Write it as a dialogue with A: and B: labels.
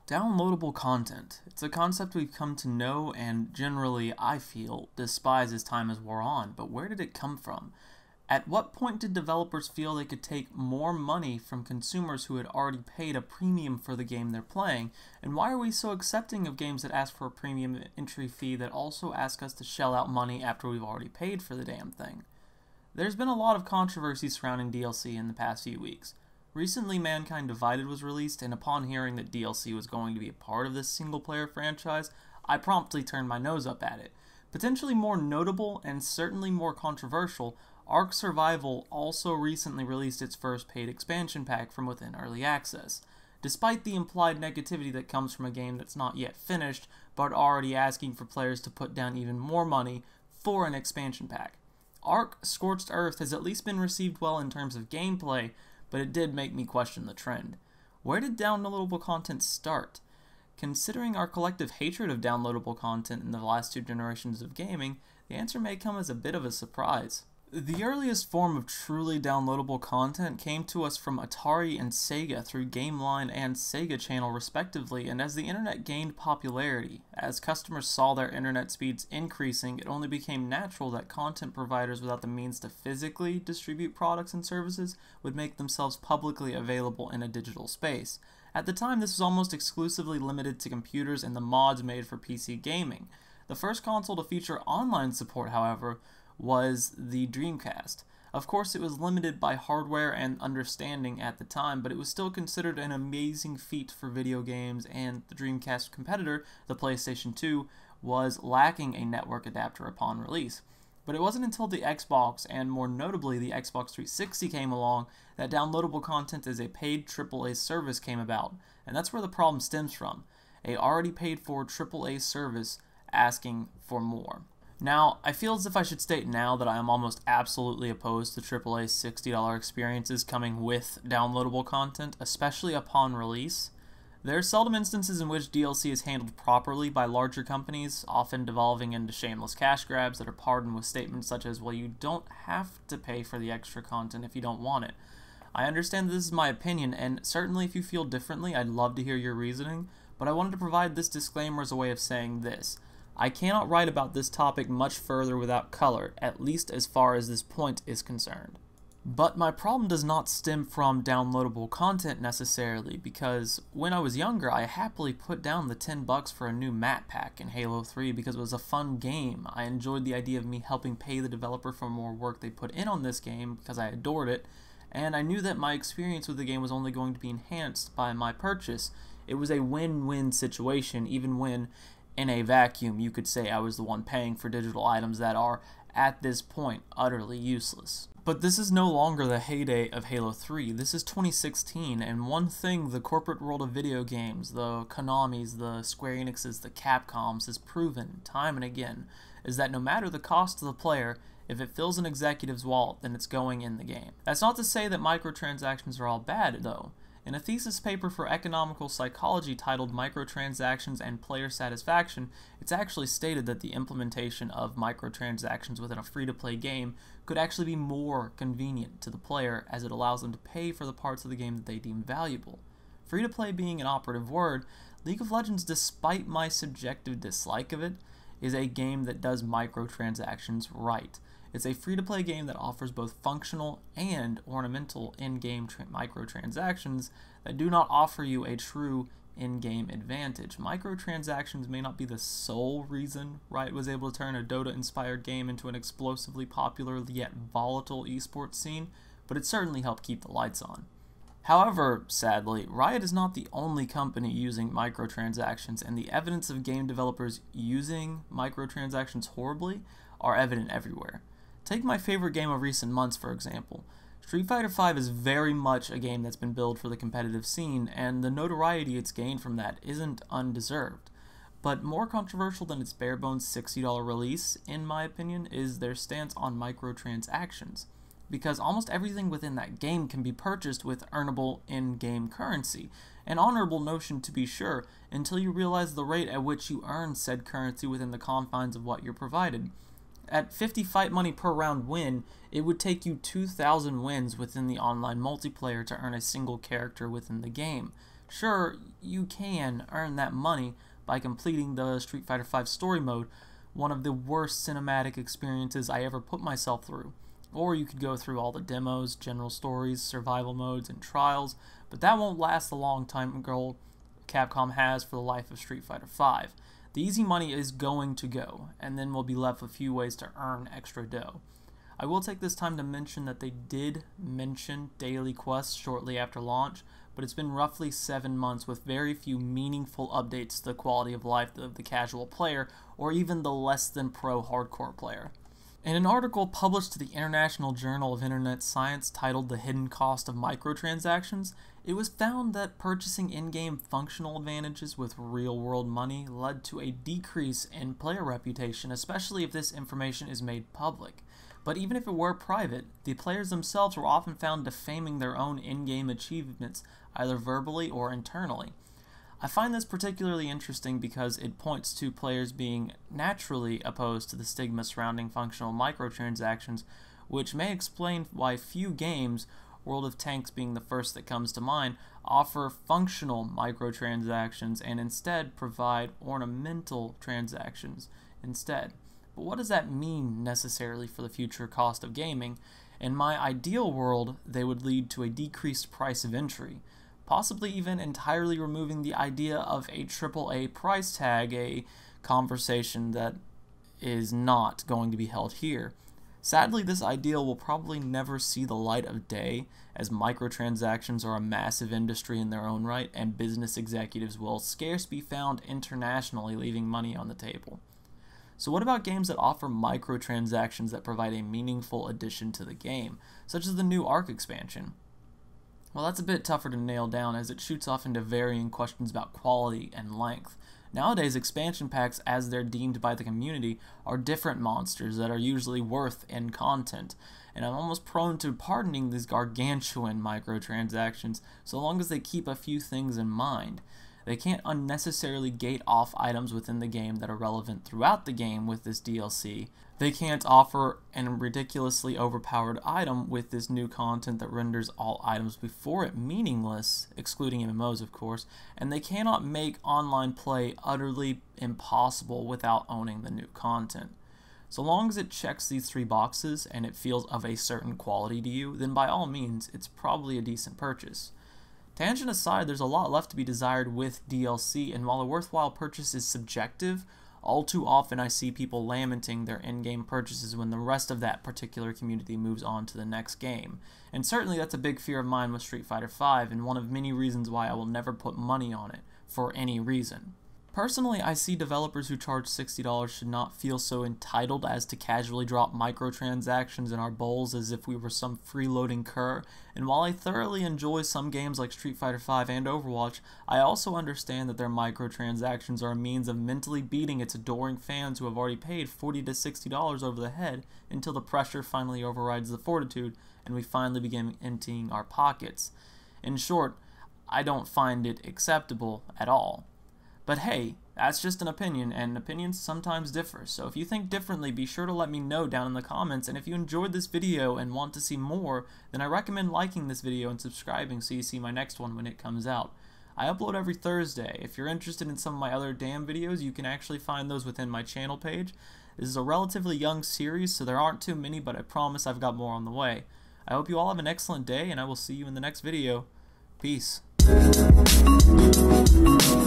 A: Downloadable content. It's a concept we've come to know and generally, I feel, despise as time has wore on, but where did it come from? At what point did developers feel they could take more money from consumers who had already paid a premium for the game they're playing? And why are we so accepting of games that ask for a premium entry fee that also ask us to shell out money after we've already paid for the damn thing? There's been a lot of controversy surrounding DLC in the past few weeks. Recently, Mankind Divided was released, and upon hearing that DLC was going to be a part of this single-player franchise, I promptly turned my nose up at it. Potentially more notable, and certainly more controversial, Ark Survival also recently released its first paid expansion pack from within Early Access. Despite the implied negativity that comes from a game that's not yet finished, but already asking for players to put down even more money for an expansion pack. Ark Scorched Earth has at least been received well in terms of gameplay, but it did make me question the trend. Where did downloadable content start? Considering our collective hatred of downloadable content in the last two generations of gaming, the answer may come as a bit of a surprise. The earliest form of truly downloadable content came to us from Atari and Sega through GameLine and Sega Channel respectively, and as the internet gained popularity, as customers saw their internet speeds increasing, it only became natural that content providers without the means to physically distribute products and services would make themselves publicly available in a digital space. At the time, this was almost exclusively limited to computers and the mods made for PC gaming. The first console to feature online support, however, was the Dreamcast. Of course, it was limited by hardware and understanding at the time, but it was still considered an amazing feat for video games, and the Dreamcast competitor, the PlayStation 2, was lacking a network adapter upon release. But it wasn't until the Xbox, and more notably the Xbox 360 came along, that downloadable content as a paid AAA service came about, and that's where the problem stems from. A already paid for AAA service asking for more. Now, I feel as if I should state now that I am almost absolutely opposed to AAA $60 experiences coming with downloadable content, especially upon release. There are seldom instances in which DLC is handled properly by larger companies, often devolving into shameless cash grabs that are pardoned with statements such as, well, you don't have to pay for the extra content if you don't want it. I understand that this is my opinion, and certainly if you feel differently, I'd love to hear your reasoning, but I wanted to provide this disclaimer as a way of saying this. I cannot write about this topic much further without color, at least as far as this point is concerned. But my problem does not stem from downloadable content necessarily, because when I was younger, I happily put down the $10 for a new map pack in Halo 3 because it was a fun game. I enjoyed the idea of me helping pay the developer for more work they put in on this game because I adored it, and I knew that my experience with the game was only going to be enhanced by my purchase. It was a win-win situation, even when in a vacuum, you could say I was the one paying for digital items that are, at this point, utterly useless. But this is no longer the heyday of Halo 3. This is 2016, and one thing the corporate world of video games, the Konamis, the Square Enixes, the Capcoms, has proven time and again, is that no matter the cost to the player, if it fills an executive's wallet, then it's going in the game. That's not to say that microtransactions are all bad, though. In a thesis paper for economical psychology titled Microtransactions and Player Satisfaction, it's actually stated that the implementation of microtransactions within a free-to-play game could actually be more convenient to the player as it allows them to pay for the parts of the game that they deem valuable. Free-to-play being an operative word, League of Legends, despite my subjective dislike of it, is a game that does microtransactions right. It's a free-to-play game that offers both functional and ornamental in-game microtransactions that do not offer you a true in-game advantage. Microtransactions may not be the sole reason Riot was able to turn a Dota-inspired game into an explosively popular yet volatile esports scene, but it certainly helped keep the lights on. However, sadly, Riot is not the only company using microtransactions, and the evidence of game developers using microtransactions horribly are evident everywhere. Take my favorite game of recent months, for example. Street Fighter V is very much a game that's been built for the competitive scene, and the notoriety it's gained from that isn't undeserved. But more controversial than its bare-bones $60 release, in my opinion, is their stance on microtransactions, because almost everything within that game can be purchased with earnable in-game currency. An honorable notion, to be sure, until you realize the rate at which you earn said currency within the confines of what you're provided. At 50 fight money per round win, it would take you 2,000 wins within the online multiplayer to earn a single character within the game. Sure, you can earn that money by completing the Street Fighter V story mode, one of the worst cinematic experiences I ever put myself through. Or you could go through all the demos, general stories, survival modes, and trials, but that won't last the long time goal Capcom has for the life of Street Fighter V. The easy money is going to go, and then we'll be left with a few ways to earn extra dough. I will take this time to mention that they did mention daily quests shortly after launch, but it's been roughly 7 months with very few meaningful updates to the quality of life of the casual player, or even the less than pro hardcore player. In an article published to the International Journal of Internet Science titled The Hidden Cost of Microtransactions, it was found that purchasing in-game functional advantages with real-world money led to a decrease in player reputation, especially if this information is made public. But even if it were private, the players themselves were often found defaming their own in-game achievements, either verbally or internally. I find this particularly interesting because it points to players being naturally opposed to the stigma surrounding functional microtransactions, which may explain why few games, World of Tanks being the first that comes to mind, offer functional microtransactions and instead provide ornamental transactions instead. But what does that mean necessarily for the future cost of gaming? In my ideal world, they would lead to a decreased price of entry, possibly even entirely removing the idea of a AAA price tag, a conversation that is not going to be held here. Sadly, this ideal will probably never see the light of day, as microtransactions are a massive industry in their own right, and business executives will scarce be found internationally leaving money on the table. So what about games that offer microtransactions that provide a meaningful addition to the game, such as the new Ark expansion? Well, that's a bit tougher to nail down as it shoots off into varying questions about quality and length. Nowadays, expansion packs, as they're deemed by the community, are different monsters that are usually worth in content, and I'm almost prone to pardoning these gargantuan microtransactions so long as they keep a few things in mind. They can't unnecessarily gate off items within the game that are relevant throughout the game with this DLC. They can't offer a ridiculously overpowered item with this new content that renders all items before it meaningless, excluding MMOs of course, and they cannot make online play utterly impossible without owning the new content. So long as it checks these three boxes and it feels of a certain quality to you, then by all means, it's probably a decent purchase. Tangent aside, there's a lot left to be desired with DLC, and while a worthwhile purchase is subjective, all too often I see people lamenting their in-game purchases when the rest of that particular community moves on to the next game. And certainly that's a big fear of mine with Street Fighter V, and one of many reasons why I will never put money on it, for any reason. Personally, I see developers who charge $60 should not feel so entitled as to casually drop microtransactions in our bowls as if we were some freeloading cur, and while I thoroughly enjoy some games like Street Fighter V and Overwatch, I also understand that their microtransactions are a means of mentally beating its adoring fans who have already paid $40 to $60 over the head until the pressure finally overrides the fortitude and we finally begin emptying our pockets. In short, I don't find it acceptable at all. But hey, that's just an opinion, and opinions sometimes differ, so if you think differently, be sure to let me know down in the comments, and if you enjoyed this video and want to see more, then I recommend liking this video and subscribing so you see my next one when it comes out. I upload every Thursday. If you're interested in some of my other damn videos, you can actually find those within my channel page. This is a relatively young series, so there aren't too many, but I promise I've got more on the way. I hope you all have an excellent day, and I will see you in the next video. Peace.